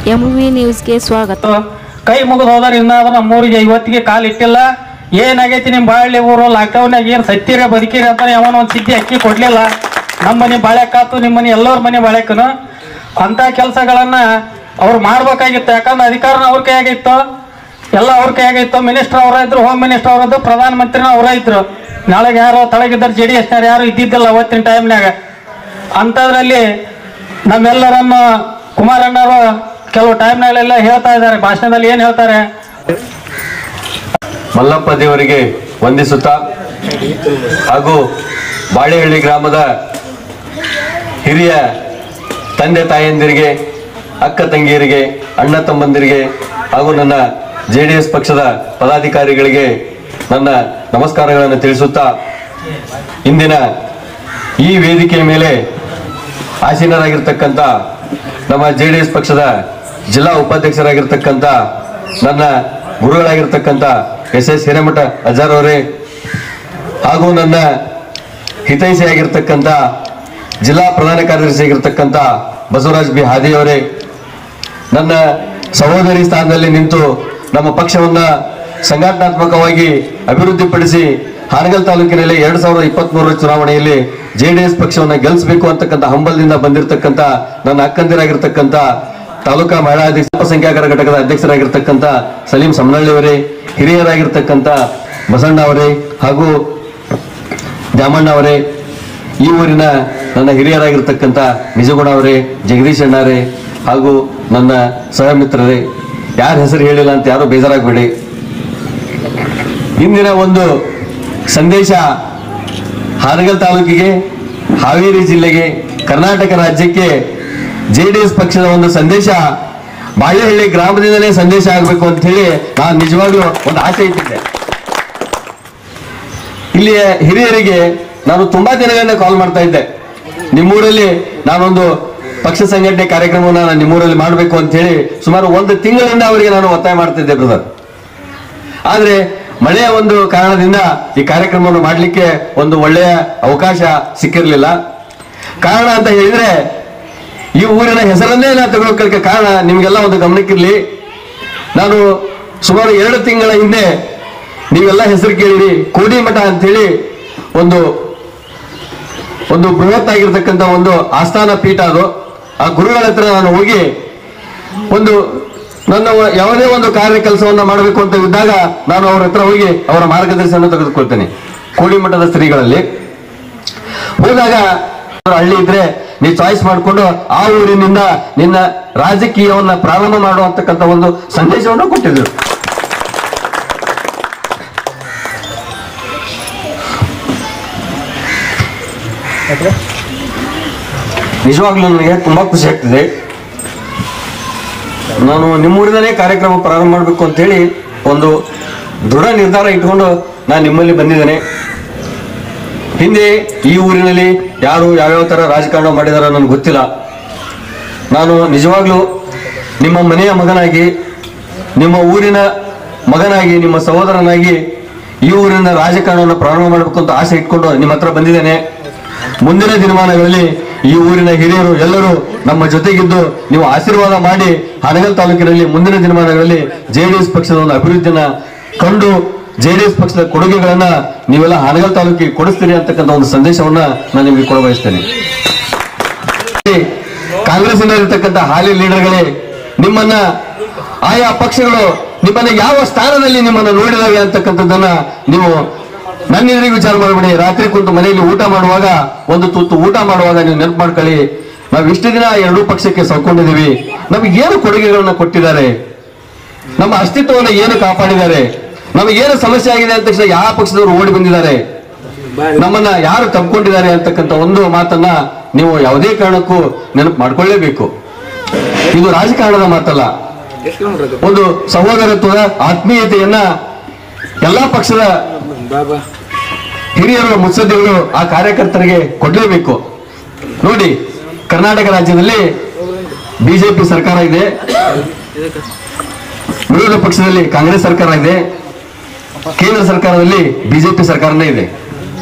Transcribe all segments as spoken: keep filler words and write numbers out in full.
M V ನ್ಯೂಸ್ಗೆ ಸ್ವಾಗತ. ಕೈ ಮುಗಿದು ಹೋದ್ರೆ ಇನ್ನಾದ್ರೂ ನಮ್ಮೂರಿಗೆ ಇವತ್ತಿಗೆ ಕಾಲಿಟ್ಟಿಲ್ಲ. ಏನಾಗೈತಿ ನಿಮ್ಮ ಬಾಳೆ ಊರು ಲಾಕ್ಡೌನ್ನಾಗ ಏನು ಸತ್ತಿರ ಬದುಕಿರಿ ಅಂತ ಯಾವನ ಒಂದು ಸಿದ್ಧಿ ಅಕ್ಕಿ ಕೊಡ್ಲಿಲ್ಲ. ನಮ್ಮ ಮನೆ ಬಾಳೆಕಾತು, ನಿಮ್ಮ ಮನೆ ಎಲ್ಲರ ಮನೆ ಬಾಳೆಕನು ಅಂತ ಕೆಲಸಗಳನ್ನ ಅವ್ರು ಮಾಡ್ಬೇಕಾಗಿತ್ತು. ಯಾಕಂದ್ರೆ ಅಧಿಕಾರನ ಅವ್ರ ಕೈಯಾಗಿತ್ತು, ಎಲ್ಲ ಅವ್ರ ಕೈಯಾಗಿತ್ತು. ಮಿನಿಸ್ಟರ್ ಅವರ ಇದ್ರು, ಹೋಮ್ ಮಿನಿಸ್ಟರ್ ಅವರದ್ದು, ಪ್ರಧಾನ ಮಂತ್ರಿನ ಅವರ ಇದ್ರು. ನಾಳೆಗೆ ಯಾರು ತಳಗಿದ್ದಾರೆ ಜೆ ಡಿ ಎಸ್ನಾರು ಯಾರು ಇದ್ದಿದ್ದಿಲ್ಲ ಅವತ್ತಿನ ಟೈಮ್ನಾಗ. ಅಂಥದ್ರಲ್ಲಿ ನಮ್ಮೆಲ್ಲರನ್ನು ಕುಮಾರಣ್ಣವರು ಕೆಲವು ಟೈಮ್ನಲ್ಲೆಲ್ಲ ಹೇಳ್ತಾ ಇದ್ದಾರೆ. ಭಾಷಣದಲ್ಲಿ ಏನು ಹೇಳ್ತಾರೆ? ಮಲ್ಲಪ್ಪ ದೇವರಿಗೆ ವಂದಿಸುತ್ತಾ ಹಾಗೂ ಬಾಳೆಹಳ್ಳಿ ಗ್ರಾಮದ ಹಿರಿಯ ತಂದೆ ತಾಯಂದಿರಿಗೆ, ಅಕ್ಕ ತಂಗಿಯರಿಗೆ, ಅಣ್ಣ ತಮ್ಮಂದಿರಿಗೆ ಹಾಗೂ ನನ್ನ ಜೆ ಡಿ ಎಸ್ ಪಕ್ಷದ ಪದಾಧಿಕಾರಿಗಳಿಗೆ ನನ್ನ ನಮಸ್ಕಾರಗಳನ್ನು ತಿಳಿಸುತ್ತಾ, ಇಂದಿನ ಈ ವೇದಿಕೆಯ ಮೇಲೆ ಆಸೀನರಾಗಿರ್ತಕ್ಕಂಥ ನಮ್ಮ ಜೆ ಡಿ ಎಸ್ ಪಕ್ಷದ ಜಿಲ್ಲಾ ಉಪಾಧ್ಯಕ್ಷರಾಗಿರ್ತಕ್ಕಂಥ ನನ್ನ ಗುರುಗಳಾಗಿರ್ತಕ್ಕಂಥ ಎಸ್ ಎಸ್ ಹಿರೇಮಠ ಅಜಾರ್ ಅವರೇ ಹಾಗೂ ನನ್ನ ಹಿತೈಷಿಯಾಗಿರ್ತಕ್ಕಂಥ ಜಿಲ್ಲಾ ಪ್ರಧಾನ ಕಾರ್ಯದರ್ಶಿ ಆಗಿರ್ತಕ್ಕಂಥ ಬಸವರಾಜ್ ಬಿ ಹಾದಿಯವರೇ, ನನ್ನ ಸಹೋದರಿ ಸ್ಥಾನದಲ್ಲಿ ನಿಂತು ನಮ್ಮ ಪಕ್ಷವನ್ನ ಸಂಘಟನಾತ್ಮಕವಾಗಿ ಅಭಿವೃದ್ಧಿಪಡಿಸಿ ಹಾನಗಲ್ ತಾಲೂಕಿನಲ್ಲಿ ಎರಡ್ ಸಾವಿರದ ಇಪ್ಪತ್ತ್ ಮೂರರ ಚುನಾವಣೆಯಲ್ಲಿ ಜೆ ಡಿ ಎಸ್ ಪಕ್ಷವನ್ನು ಗೆಲ್ಲಿಸಬೇಕು ಅಂತಕ್ಕಂಥ ಹಂಬಲದಿಂದ ಬಂದಿರತಕ್ಕಂಥ ನನ್ನ ಅಕ್ಕಂದಿರಾಗಿರ್ತಕ್ಕಂಥ ತಾಲೂಕಾ ಮಹಿಳಾ ಅಧ್ಯಕ್ಷ ಅಲ್ಪಸಂಖ್ಯಾತರ ಘಟಕದ ಅಧ್ಯಕ್ಷರಾಗಿರ್ತಕ್ಕಂಥ ಸಲೀಂ ಸಮನಹಳ್ಳಿ ಅವರೇ, ಹಿರಿಯರಾಗಿರ್ತಕ್ಕಂಥ ಬಸಣ್ಣ ಅವರೇ ಹಾಗೂ ದ್ಯಾಮಣ್ಣ ಅವರೇ, ಈ ಊರಿನ ನನ್ನ ಹಿರಿಯರಾಗಿರ್ತಕ್ಕಂಥ ನಿಜಗುಣ ಅವರೇ, ಜಗದೀಶ್ ಅಣ್ಣರೇ ಹಾಗೂ ನನ್ನ ಸಹಮಿತ್ರರೇ, ಯಾರ ಹೆಸರು ಹೇಳಿಲ್ಲ ಅಂತ ಯಾರು ಬೇಜಾರಾಗಬೇಡಿ. ಇಂದಿನ ಒಂದು ಸಂದೇಶ ಹಾನಗಲ್ ತಾಲೂಕಿಗೆ, ಹಾವೇರಿ ಜಿಲ್ಲೆಗೆ, ಕರ್ನಾಟಕ ರಾಜ್ಯಕ್ಕೆ ಜೆ ಡಿ ಎಸ್ ಪಕ್ಷದ ಒಂದು ಸಂದೇಶ ಬಾಳೆಹಳ್ಳಿ ಗ್ರಾಮದಿಂದಲೇ ಸಂದೇಶ ಆಗಬೇಕು ಅಂತ ಹೇಳಿ ನಾನು ನಿಜವಾಗ್ಲೂ ಒಂದು ಆಸೆ ಇಟ್ಟಿದ್ದೆ. ಇಲ್ಲಿಯ ಹಿರಿಯರಿಗೆ ನಾನು ತುಂಬಾ ದಿನಗಳಿಂದ ಕಾಲ್ ಮಾಡ್ತಾ ಇದ್ದೆ. ನಿಮ್ಮೂರಲ್ಲಿ ನಾನೊಂದು ಪಕ್ಷ ಸಂಘಟನೆ ಕಾರ್ಯಕ್ರಮವನ್ನು ನಾನು ನಿಮ್ಮೂರಲ್ಲಿ ಮಾಡಬೇಕು ಅಂತ ಹೇಳಿ ಸುಮಾರು ಒಂದು ತಿಂಗಳಿಂದ ಅವರಿಗೆ ನಾನು ಒತ್ತಾಯ ಮಾಡ್ತಿದ್ದೆ ಬ್ರದರ್. ಆದ್ರೆ ಮಳೆಯ ಒಂದು ಕಾರಣದಿಂದ ಈ ಕಾರ್ಯಕ್ರಮವನ್ನು ಮಾಡಲಿಕ್ಕೆ ಒಂದು ಒಳ್ಳೆಯ ಅವಕಾಶ ಸಿಕ್ಕಿರಲಿಲ್ಲ. ಕಾರಣ ಅಂತ ಹೇಳಿದ್ರೆ, ಈ ಊರಿನ ಹೆಸರನ್ನೇ ನಾನು ತಗೊಳ್ಳೋಕೆ ಕಾರಣ ನಿಮಗೆಲ್ಲ ಒಂದು ಗಮನಕ್ಕಿರ್ಲಿ. ನಾನು ಸುಮಾರು ಎರಡು ತಿಂಗಳ ಹಿಂದೆ ನೀವೆಲ್ಲ ಹೆಸರು ಕೇಳಿರಿ, ಕೋಡಿಮಠ ಅಂತೇಳಿ ಒಂದು ಒಂದು ಬೃಹತ್ ಆಗಿರ್ತಕ್ಕಂಥ ಒಂದು ಆಸ್ಥಾನ ಪೀಠ. ಅದು ಆ ಗುರುಗಳ ಹತ್ರ ನಾನು ಹೋಗಿ ಒಂದು ನನ್ನ ಯಾವುದೇ ಒಂದು ಕಾರ್ಯ ಕೆಲಸವನ್ನ ಮಾಡಬೇಕು ಅಂತ ಇದ್ದಾಗ ನಾನು ಅವ್ರ ಹತ್ರ ಹೋಗಿ ಅವರ ಮಾರ್ಗದರ್ಶನ ತೆಗೆದುಕೊಳ್ತೇನೆ. ಕೋಡಿಮಠದ ಶ್ರೀಗಳಲ್ಲಿ ಹೋದಾಗ ಹಳ್ಳಿ ಇದ್ರೆ ನೀ ಚಾಯ್ಸ್ ಮಾಡಿಕೊಂಡು ಆ ಊರಿನಿಂದ ನಿನ್ನ ರಾಜಕೀಯವನ್ನ ಪ್ರಾರಂಭ ಮಾಡುವಂತಕ್ಕಂಥ ಒಂದು ಸಂದೇಶವನ್ನು ಕೊಟ್ಟಿದ್ರು. ನಿಜವಾಗ್ಲೂ ನನಗೆ ತುಂಬಾ ಖುಷಿ ಆಗ್ತಿದೆ. ನಾನು ನಿಮ್ಮೂರಿನಲ್ಲೇ ಕಾರ್ಯಕ್ರಮ ಪ್ರಾರಂಭ ಮಾಡಬೇಕು ಅಂತ ಹೇಳಿ ಒಂದು ದೃಢ ನಿರ್ಧಾರ ಇಟ್ಕೊಂಡು ನಾನು ನಿಮ್ಮಲ್ಲಿ ಬಂದಿದ್ದೇನೆ. ಹಿಂದೆ ಈ ಊರಿನಲ್ಲಿ ಯಾರು ಯಾವ್ಯಾವ ತರ ರಾಜಕಾರಣ ಮಾಡಿದಾರೋ ನನಗೆ ಗೊತ್ತಿಲ್ಲ. ನಾನು ನಿಜವಾಗ್ಲೂ ನಿಮ್ಮ ಮನೆಯ ಮಗನಾಗಿ, ನಿಮ್ಮ ಊರಿನ ಮಗನಾಗಿ, ನಿಮ್ಮ ಸಹೋದರನಾಗಿ ಈ ಊರಿನ ರಾಜಕಾರಣವನ್ನು ಪ್ರಾರಂಭ ಮಾಡಬೇಕು ಅಂತ ಆಸೆ ಇಟ್ಕೊಂಡು ನಿಮ್ಮ ಹತ್ರ ಬಂದಿದ್ದೇನೆ. ಮುಂದಿನ ದಿನಮಾನಗಳಲ್ಲಿ ಈ ಊರಿನ ಹಿರಿಯರು ಎಲ್ಲರೂ ನಮ್ಮ ಜೊತೆಗಿದ್ದು ನೀವು ಆಶೀರ್ವಾದ ಮಾಡಿ ಹಾನಗಲ್ ತಾಲೂಕಿನಲ್ಲಿ ಮುಂದಿನ ದಿನಮಾನಗಳಲ್ಲಿ ಜೆ ಡಿ ಎಸ್ ಪಕ್ಷದ ಒಂದು ಅಭಿವೃದ್ಧಿಯನ್ನ ಕಂಡು ಜೆ ಡಿ ಎಸ್ ಪಕ್ಷದ ಕೊಡುಗೆಗಳನ್ನ ನೀವೆಲ್ಲ ಹಾನಗಲ್ ತಾಲೂಕಿಗೆ ಕೊಡಿಸ್ತೀರಿ ಅಂತಕ್ಕಂಥ ಒಂದು ಸಂದೇಶವನ್ನ ನಾನು ನಿಮಗೆ ಕೊಡ ಬಯಸ್ತೇನೆ. ಕಾಂಗ್ರೆಸ್ನಲ್ಲಿರ್ತಕ್ಕಂಥ ಹಾಲಿ ಲೀಡರ್ಗಳೇ, ನಿಮ್ಮನ್ನ ಆಯಾ ಪಕ್ಷಗಳು ನಿಮ್ಮನ್ನ ಯಾವ ಸ್ಥಾನದಲ್ಲಿ ನಿಮ್ಮನ್ನ ನೋಡಿದಾವೆ ಅಂತಕ್ಕಂಥದ್ದನ್ನ ನೀವು ನನ್ನ ಎದುರಿಗೆ ವಿಚಾರ ಮಾಡಬೇಡಿ. ರಾತ್ರಿ ಕುಂತು ಮನೆಯಲ್ಲಿ ಊಟ ಮಾಡುವಾಗ, ಒಂದು ತುತ್ತು ಊಟ ಮಾಡುವಾಗ ನೀವು ನೆನಪು ಮಾಡ್ಕೊಳ್ಳಿ, ನಾವು ಇಷ್ಟು ದಿನ ಎರಡೂ ಪಕ್ಷಕ್ಕೆ ಸೌಕೊಂಡಿದ್ದೀವಿ, ನಮಗೆ ಏನು ಕೊಡುಗೆಗಳನ್ನ ಕೊಟ್ಟಿದ್ದಾರೆ, ನಮ್ಮ ಅಸ್ತಿತ್ವವನ್ನು ಏನು ಕಾಪಾಡಿದ್ದಾರೆ, ನಮಗೇನು ಸಮಸ್ಯೆ ಆಗಿದೆ ಅಂತ ತಕ್ಷಣ ಯಾವ ಪಕ್ಷದವರು ಓಡಿ ಬಂದಿದ್ದಾರೆ, ನಮ್ಮನ್ನ ಯಾರು ತಪ್ಪಿಕೊಂಡಿದ್ದಾರೆ ಅಂತಕ್ಕಂಥ ಒಂದು ಮಾತನ್ನ ನೀವು ಯಾವುದೇ ಕಾರಣಕ್ಕೂ ನೆನಪು ಮಾಡ್ಕೊಳ್ಳೇಬೇಕು. ಇದು ರಾಜಕಾರಣದ ಮಾತಲ್ಲ, ಒಂದು ಸಹೋದರತ್ವದ ಆತ್ಮೀಯತೆಯನ್ನ ಎಲ್ಲಾ ಪಕ್ಷದ ಹಿರಿಯರು ಮುತ್ಸದ್ದಿಗಳು ಆ ಕಾರ್ಯಕರ್ತರಿಗೆ ಕೊಡ್ಲೇಬೇಕು. ನೋಡಿ, ಕರ್ನಾಟಕ ರಾಜ್ಯದಲ್ಲಿ ಬಿಜೆಪಿ ಸರ್ಕಾರ ಇದೆ, ವಿರೋಧ ಪಕ್ಷದಲ್ಲಿ ಕಾಂಗ್ರೆಸ್ ಸರ್ಕಾರ ಇದೆ, ಕೇಂದ್ರ ಸರ್ಕಾರದಲ್ಲಿ ಬಿಜೆಪಿ ಸರ್ಕಾರನೇ ಇದೆ.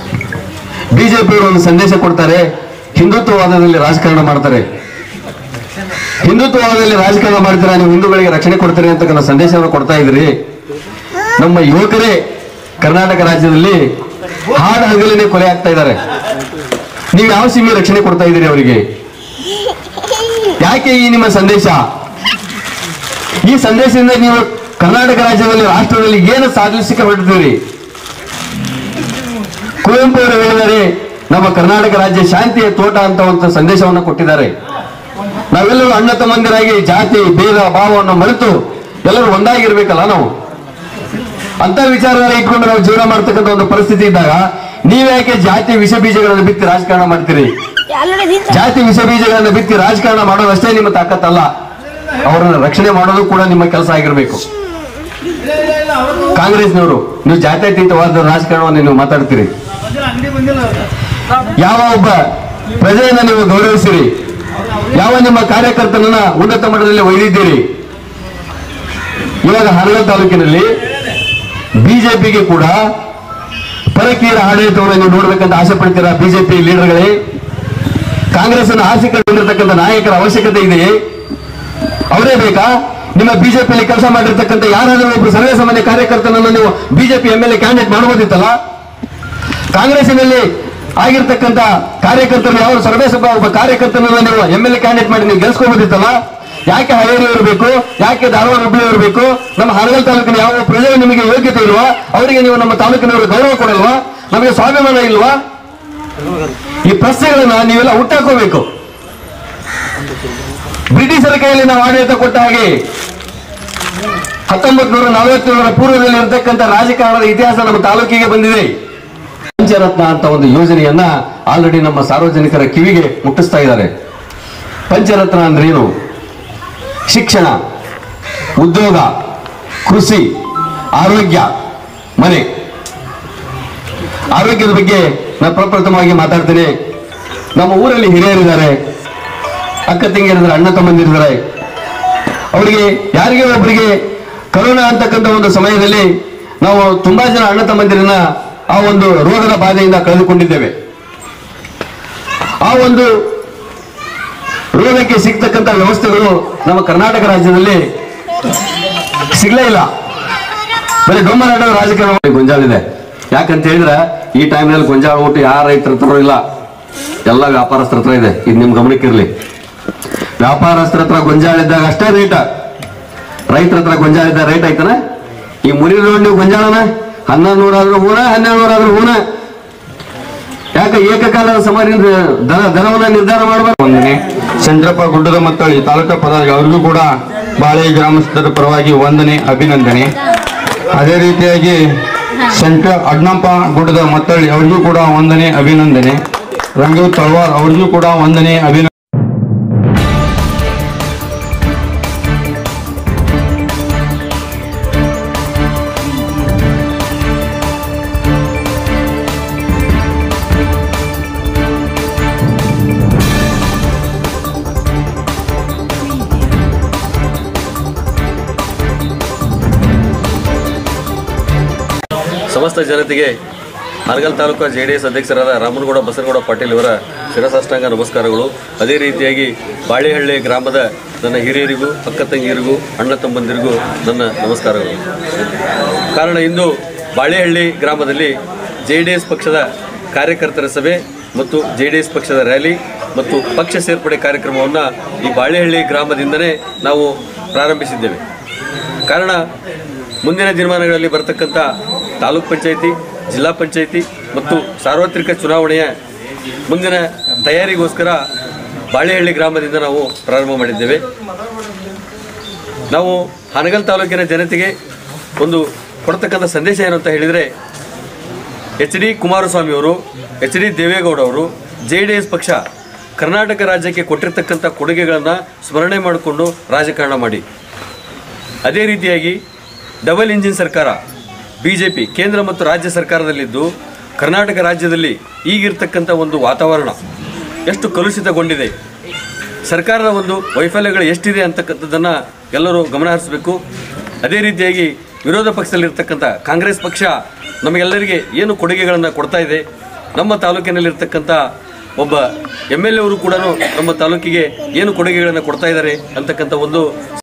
ಬಿಜೆಪಿಯವರು ಒಂದು ಸಂದೇಶ ಕೊಡ್ತಾರೆ, ಹಿಂದುತ್ವವಾದದಲ್ಲಿ ರಾಜಕಾರಣ ಮಾಡ್ತಾರೆ. ಹಿಂದುತ್ವವಾದದಲ್ಲಿ ರಾಜಕಾರಣ ಮಾಡ್ತೀರಾ, ನೀವು ಹಿಂದೂಗಳಿಗೆ ರಕ್ಷಣೆ ಕೊಡ್ತೀರಿ ಅಂತಕ್ಕಂಥ ಸಂದೇಶವನ್ನು ಕೊಡ್ತಾ ಇದ್ರಿ. ನಮ್ಮ ಯುವಕರೇ ಕರ್ನಾಟಕ ರಾಜ್ಯದಲ್ಲಿ ಹಾಡು ಹಗಲಿನೇ ಕೊಲೆ ಆಗ್ತಾ ಇದ್ದಾರೆ. ನೀವು ಯಾವ ಸೀಮೆ ರಕ್ಷಣೆ ಕೊಡ್ತಾ ಇದ್ದೀರಿ ಅವರಿಗೆ? ಯಾಕೆ ಈ ನಿಮ್ಮ ಸಂದೇಶ? ಈ ಸಂದೇಶದಿಂದ ನೀವು ಕರ್ನಾಟಕ ರಾಜ್ಯದಲ್ಲಿ ರಾಷ್ಟ್ರದಲ್ಲಿ ಏನು ಸಾಧಿಸಲಿಕ್ಕೆ ಹೊರಟಿದ್ದೀರಿ? ಕುವೆಂಪು ಅವರು ಹೇಳಿದರೆ ನಮ್ಮ ಕರ್ನಾಟಕ ರಾಜ್ಯ ಶಾಂತಿಯ ತೋಟ ಅಂತ ಒಂದು ಸಂದೇಶವನ್ನು ಕೊಟ್ಟಿದ್ದಾರೆ. ನಾವೆಲ್ಲರೂ ಅಣ್ಣ ತಮ್ಮಂದಿರಾಗಿ ಜಾತಿ ಭೇದ ಭಾವವನ್ನು ಮರೆತು ಎಲ್ಲರೂ ಒಂದಾಗಿರ್ಬೇಕಲ್ಲ. ನಾವು ಅಂತ ವಿಚಾರಗಳ ಇಟ್ಕೊಂಡು ನಾವು ಜೀವನ ಮಾಡ್ತಕ್ಕಂಥ ಒಂದು ಪರಿಸ್ಥಿತಿ ಇದ್ದಾಗ ನೀವ್ಯಾಕೆ ಜಾತಿ ವಿಷ ಬೀಜಗಳನ್ನು ಬಿತ್ತಿ ರಾಜಕಾರಣ ಮಾಡ್ತೀರಿ? ಜಾತಿ ವಿಷ ಬೀಜಗಳನ್ನು ಬಿತ್ತಿ ರಾಜಕಾರಣ ಮಾಡೋದಷ್ಟೇ ನಿಮ್ಮ ತಾಕತ್ತಲ್ಲ, ಅವರನ್ನು ರಕ್ಷಣೆ ಮಾಡೋದು ಕೂಡ ನಿಮ್ಮ ಕೆಲಸ ಆಗಿರ್ಬೇಕು. ಕಾಂಗ್ರೆಸ್ನವರು ನೀವು ಜಾತ್ಯತೀತವಾದ ರಾಜಕಾರಣವನ್ನು ನೀವು ಮಾತಾಡ್ತೀರಿ. ಯಾವ ಒಬ್ಬ ಪ್ರಜೆಯನ್ನ ನೀವು ಗೌರವಿಸಿರಿ? ಯಾವ ನಿಮ್ಮ ಕಾರ್ಯಕರ್ತನನ್ನ ಉನ್ನತ ಮಟ್ಟದಲ್ಲಿ ಒಯ್ದಿದ್ದೀರಿ? ಇವಾಗ ಹಾನಗಲ್ ತಾಲೂಕಿನಲ್ಲಿ ಬಿಜೆಪಿಗೆ ಕೂಡ ಪರಕೀಯರ ಆಡಳಿತವನ್ನು ನೀವು ನೋಡ್ಬೇಕಂತ ಆಸೆ ಪಡ್ತೀರಾ? ಬಿಜೆಪಿ ಲೀಡರ್ಗಳೇ, ಕಾಂಗ್ರೆಸ್ ಅನ್ನು ಆರಿಸಿಕೊಂಡಿರ್ತಕ್ಕಂಥ ನಾಯಕರ ಅವಶ್ಯಕತೆ ಇದೆಯೇ? ಅವರೇ ಬೇಕಾ? ನಿಮ್ಮ ಬಿಜೆಪಿಯಲ್ಲಿ ಕೆಲಸ ಮಾಡಿರ್ತಕ್ಕಂಥ ಯಾರಾದರೂ ಒಬ್ಬರು ಸರ್ವೇ ಸಾಮಾನ್ಯ ಕಾರ್ಯಕರ್ತನನ್ನು ನೀವು BJP M L A candidate ಮಾಡಬಹುದಿತ್ತಲ್ಲ? ಕಾಂಗ್ರೆಸ್ಸಿನಲ್ಲಿ ಆಗಿರ್ತಕ್ಕಂಥ ಕಾರ್ಯಕರ್ತರು ಯಾವ ಸರ್ವೇ ಸಭಾ ಒಬ್ಬ ಕಾರ್ಯಕರ್ತನನ್ನು ನೀವು ಎಂ ಎಲ್ ಎ ಕ್ಯಾಂಡಿಡೇಟ್ ಮಾಡಿ ನೀವು ಗೆಲ್ಸ್ಕೊಬೋದಿತ್ತಲ್ಲ? ಯಾಕೆ ಹಾವೇರಿ ಇರಬೇಕು? ಯಾಕೆ ಧಾರವಾಡ ಹುಬ್ಬಳ್ಳಿ ಇರಬೇಕು? ನಮ್ಮ ಹಾನಗಲ್ ತಾಲೂಕಿನ ಯಾವ ಪ್ರಜೆಗಳು ನಿಮಗೆ ಯೋಗ್ಯತೆ ಇಲ್ವಾ? ಅವರಿಗೆ ನೀವು ನಮ್ಮ ತಾಲೂಕಿನವರು ಗೌರವ ಕೊಡಲ್ವಾ? ನಮಗೆ ಸ್ವಾಭಿಮಾನ ಇಲ್ವಾ? ಈ ಪ್ರಶ್ನೆಗಳನ್ನ ನೀವೆಲ್ಲ ಹುಟ್ಟಾಕೋಬೇಕು. ಬ್ರಿಟಿಷರ ಕೈಯಲ್ಲಿ ನಾವು ಆಡಳಿತ ಕೊಟ್ಟ ಹಾಗೆ ಹತ್ತೊಂಬತ್ ನೂರ ನಲವತ್ತೇಳರ ಪೂರ್ವದಲ್ಲಿ ಇರತಕ್ಕಂಥ ರಾಜಕಾರಣದ ಇತಿಹಾಸ ನಮ್ಮ ತಾಲೂಕಿಗೆ ಬಂದಿದೆ. ಪಂಚರತ್ನ ಅಂತ ಒಂದು ಯೋಜನೆಯನ್ನ ಆಲ್ರೆಡಿ ನಮ್ಮ ಸಾರ್ವಜನಿಕರ ಕಿವಿಗೆ ಮುಟ್ಟಿಸ್ತಾ ಇದ್ದಾರೆ. ಪಂಚರತ್ನ ಅಂದ್ರೆ ಏನು? ಶಿಕ್ಷಣ, ಉದ್ಯೋಗ, ಕೃಷಿ, ಆರೋಗ್ಯ, ಮನೆ. ಆರೋಗ್ಯದ ಬಗ್ಗೆ ನಾನು ಪ್ರಪ್ರಥಮವಾಗಿ ಮಾತಾಡ್ತೇನೆ. ನಮ್ಮ ಊರಲ್ಲಿ ಹಿರಿಯರಿದ್ದಾರೆ, ಅಕ್ಕ ತಂಗಿಯರಿದ್ದಾರೆ, ಅಣ್ಣ ತಮ್ಮಂದಿರಿದ್ದಾರೆ. ಅವರಿಗೆ ಯಾರಿಗೆ ಒಬ್ಬರಿಗೆ ಕರೋನಾ ಅಂತಕ್ಕಂಥ ಒಂದು ಸಮಯದಲ್ಲಿ ನಾವು ತುಂಬಾ ಜನ ಅಣ್ಣ ತಮ್ಮಂದಿರನ್ನ ಆ ಒಂದು ರೋಗದ ಬಾಧೆಯಿಂದ ಕಳೆದುಕೊಂಡಿದ್ದೇವೆ. ಆ ಒಂದು ರೋಗಕ್ಕೆ ಸಿಗ್ತಕ್ಕಂಥ ವ್ಯವಸ್ಥೆಗಳು ನಮ್ಮ ಕರ್ನಾಟಕ ರಾಜ್ಯದಲ್ಲಿ ಸಿಗ್ಲೇ ಇಲ್ಲ. ಬರೀ ಡೊಂಬರಾಟದ ರಾಜಕಾರಣ ಗೊಂಜಾಳ ಇದೆ. ಯಾಕಂತ ಹೇಳಿದ್ರೆ ಈ ಟೈಮ್ನಲ್ಲಿ ಗೊಂಜಾಳ ಊಟ ಯಾರ ರೈತರ ಹತ್ರ ಇಲ್ಲ, ಎಲ್ಲ ವ್ಯಾಪಾರಸ್ಥರ ಹತ್ರ ಇದೆ. ಇದು ನಿಮ್ ಗಮನಕ್ಕಿರ್ಲಿ. ವ್ಯಾಪಾರಸ್ಥರ ಹತ್ರ ಗೊಂಜಾಳ ಇದ್ದಾಗ ಅಷ್ಟೇ ರೇಟ್, ರೈತರ ಹತ್ರ ಗೊಂಜಾಳ ಇದ್ದಾಗ ರೇಟ್ ಆಯ್ತಾನ? ಈ ಮುನಿ ರೋಡ್ ನೀವು ಗೊಂಜಾಳನ ಹನ್ನೊಂದು ನೂರಾದ್ರೂ ಹೂನ, ಹನ್ನೆರಡು ನೂರಾದ್ರೂ ಹೂನ. ಯಾಕೆ ಏಕಕಾಲದ ಸಮಾನ ದರ ದರವನ್ನ ನಿರ್ಧಾರ ಮಾಡಬಾರ್ದು? ವಂದನೆ. ಚಂದ್ರಪ್ಪ ಗುಡ್ಡದ ಮತ್ತಳಿ ತಾಲೂಕಾ ಪದಾಧಿಕಾರಿ ಅವರಿಗೂ ಕೂಡ ಬಾಳೆ ಗ್ರಾಮಸ್ಥರ ಪರವಾಗಿ ವಂದನೆ, ಅಭಿನಂದನೆ. ಅದೇ ರೀತಿಯಾಗಿ ಶಂಕರ ಅಡ್ನಪ್ಪ ಗುಡ್ಡದ ಮತ್ತಳಿ ಅವರಿಗೂ ಕೂಡ ವಂದನೆ, ಅಭಿನಂದನೆ. ರಂಗು ತಳವಾರ್ ಅವರಿಗೂ ಕೂಡ ವಂದನೆ, ಅಭಿನಂದನೆ. ಸಮಸ್ತ ಜನತೆಗೆ Hanagal taluk J D S ಅಧ್ಯಕ್ಷರಾದ ರಾಮನಗೌಡ ಬಸನಗೌಡ ಪಾಟೀಲ್ ಇವರ ಶಿರಸಾಷ್ಟಾಂಗ ನಮಸ್ಕಾರಗಳು. ಅದೇ ರೀತಿಯಾಗಿ ಬಾಳೆಹಳ್ಳಿ ಗ್ರಾಮದ ನನ್ನ ಹಿರಿಯರಿಗೂ, ಅಕ್ಕ ತಂಗಿಯರಿಗೂ, ಅಣ್ಣ ತಮ್ಮಂದಿರಿಗೂ ನನ್ನ ನಮಸ್ಕಾರಗಳು. ಕಾರಣ ಇಂದು ಬಾಳೆಹಳ್ಳಿ ಗ್ರಾಮದಲ್ಲಿ ಜೆ ಡಿ ಎಸ್ ಪಕ್ಷದ ಕಾರ್ಯಕರ್ತರ ಸಭೆ ಮತ್ತು ಜೆ ಡಿ ಎಸ್ ಪಕ್ಷದ ರ್ಯಾಲಿ ಮತ್ತು ಪಕ್ಷ ಸೇರ್ಪಡೆ ಕಾರ್ಯಕ್ರಮವನ್ನು ಈ ಬಾಳೆಹಳ್ಳಿ ಗ್ರಾಮದಿಂದಲೇ ನಾವು ಪ್ರಾರಂಭಿಸಿದ್ದೇವೆ. ಕಾರಣ ಮುಂದಿನ ದಿನಮಾನಗಳಲ್ಲಿ ಬರತಕ್ಕಂಥ ತಾಲೂಕ್ ಪಂಚಾಯಿತಿ, ಜಿಲ್ಲಾ ಪಂಚಾಯಿತಿ ಮತ್ತು ಸಾರ್ವತ್ರಿಕ ಚುನಾವಣೆಯ ಮುಂದಿನ ತಯಾರಿಗೋಸ್ಕರ ಬಾಳೆಹಳ್ಳಿ ಗ್ರಾಮದಿಂದ ನಾವು ಪ್ರಾರಂಭ ಮಾಡಿದ್ದೇವೆ. ನಾವು ಹಾನಗಲ್ ತಾಲೂಕಿನ ಜನತೆಗೆ ಒಂದು ಕೊಡ್ತಕ್ಕಂಥ ಸಂದೇಶ ಏನು ಅಂತ ಹೇಳಿದರೆ, ಎಚ್ ಡಿ ಕುಮಾರಸ್ವಾಮಿ ಅವರು, ಎಚ್ ಡಿ ದೇವೇಗೌಡ ಅವರು, ಜೆ ಡಿ ಎಸ್ ಪಕ್ಷ ಕರ್ನಾಟಕ ರಾಜ್ಯಕ್ಕೆ ಕೊಟ್ಟಿರ್ತಕ್ಕಂಥ ಕೊಡುಗೆಗಳನ್ನು ಸ್ಮರಣೆ ಮಾಡಿಕೊಂಡು ರಾಜಕಾರಣ ಮಾಡಿ. ಅದೇ ರೀತಿಯಾಗಿ ಡಬಲ್ ಇಂಜಿನ್ ಸರ್ಕಾರ ಬಿ ಜೆ ಪಿ ಕೇಂದ್ರ ಮತ್ತು ರಾಜ್ಯ ಸರ್ಕಾರದಲ್ಲಿದ್ದು ಕರ್ನಾಟಕ ರಾಜ್ಯದಲ್ಲಿ ಈಗಿರ್ತಕ್ಕಂಥ ಒಂದು ವಾತಾವರಣ ಎಷ್ಟು ಕಲುಷಿತಗೊಂಡಿದೆ, ಸರ್ಕಾರದ ಒಂದು ವೈಫಲ್ಯಗಳು ಎಷ್ಟಿದೆ ಅಂತಕ್ಕಂಥದ್ದನ್ನು ಎಲ್ಲರೂ ಗಮನ ಹರಿಸಬೇಕು. ಅದೇ ರೀತಿಯಾಗಿ ವಿರೋಧ ಪಕ್ಷದಲ್ಲಿರ್ತಕ್ಕಂಥ ಕಾಂಗ್ರೆಸ್ ಪಕ್ಷ ನಮಗೆಲ್ಲರಿಗೆ ಏನು ಕೊಡುಗೆಗಳನ್ನು ಕೊಡ್ತಾ ಇದೆ, ನಮ್ಮ ತಾಲೂಕಿನಲ್ಲಿರ್ತಕ್ಕಂಥ ಒಬ್ಬ ಎಮ್ ಎಲ್ ಎ ಅವರು ಕೂಡ ನಮ್ಮ ತಾಲೂಕಿಗೆ ಏನು ಕೊಡುಗೆಗಳನ್ನು ಕೊಡ್ತಾ ಇದ್ದಾರೆ ಅಂತಕ್ಕಂಥ ಒಂದು